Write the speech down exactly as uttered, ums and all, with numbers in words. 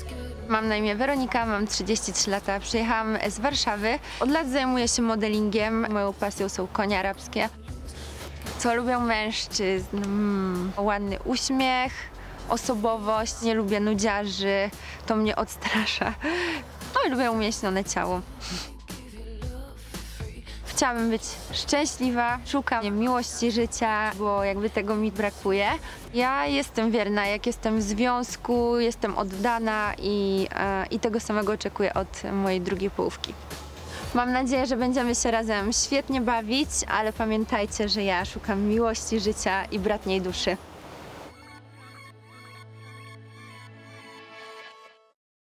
Mam na imię Weronika, mam trzydzieści trzy lata, przyjechałam z Warszawy. Od lat zajmuję się modelingiem, moją pasją są konie arabskie. Co lubią mężczyzn? Mm, ładny uśmiech, osobowość, nie lubię nudziarzy, to mnie odstrasza. No i lubię umieśnione ciało. Chciałabym być szczęśliwa, szukam miłości życia, bo jakby tego mi brakuje. Ja jestem wierna, jak jestem w związku, jestem oddana i, e, i tego samego oczekuję od mojej drugiej połówki. Mam nadzieję, że będziemy się razem świetnie bawić, ale pamiętajcie, że ja szukam miłości życia i bratniej duszy.